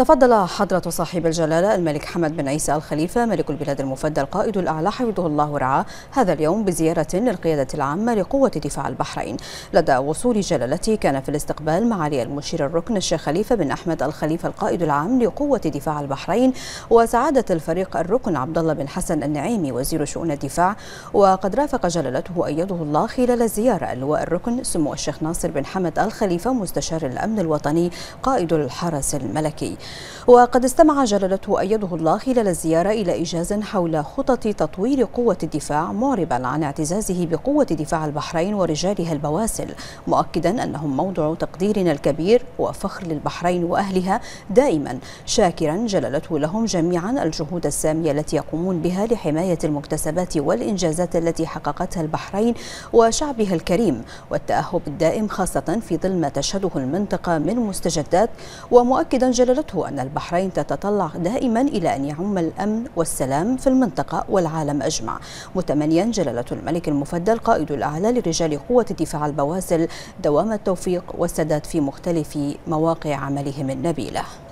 تفضل حضرة صاحب الجلالة الملك حمد بن عيسى الخليفة ملك البلاد المفدى القائد الأعلى حفظه الله ورعاه هذا اليوم بزيارة للقيادة العامة لقوة دفاع البحرين. لدى وصول جلالته كان في الاستقبال معالي المشير الركن الشيخ خليفة بن أحمد الخليفة القائد العام لقوة دفاع البحرين، وسعادة الفريق الركن عبد الله بن حسن النعيمي وزير شؤون الدفاع. وقد رافق جلالته أيده الله خلال الزيارة اللواء الركن سمو الشيخ ناصر بن حمد الخليفة مستشار الأمن الوطني قائد الحرس الملكي. وقد استمع جلالته أيده الله خلال الزيارة إلى إيجاز حول خطط تطوير قوة الدفاع، معربا عن اعتزازه بقوة دفاع البحرين ورجالها البواسل، مؤكدا أنهم موضع تقديرنا الكبير وفخر للبحرين وأهلها دائما، شاكرا جلالته لهم جميعا الجهود السامية التي يقومون بها لحماية المكتسبات والإنجازات التي حققتها البحرين وشعبها الكريم، والتأهب الدائم خاصة في ظل ما تشهده المنطقة من مستجدات. ومؤكدا جلالته أن البحرين تتطلع دائما إلى أن يعم الأمن والسلام في المنطقة والعالم أجمع، متمنيا جلالة الملك المفدى القائد الأعلى لرجال قوة دفاع البواسل دوام التوفيق والسداد في مختلف مواقع عملهم النبيلة.